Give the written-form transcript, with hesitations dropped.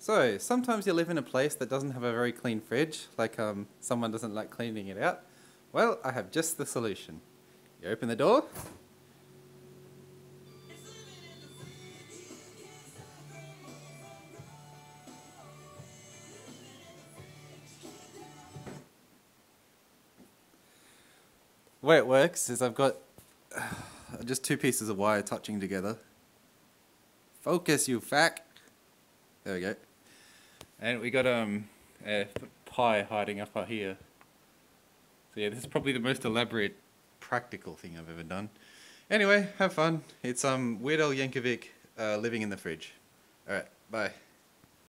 So, sometimes you live in a place that doesn't have a very clean fridge, like someone doesn't like cleaning it out. Well, I have just the solution. You open the door. The way it works is I've got just two pieces of wire touching together. Focus, you fack. There we go. And we got a pie hiding up here. So yeah, this is probably the most elaborate practical thing I've ever done. Anyway, have fun. It's Weird Al Yankovic living in the fridge. Alright, bye.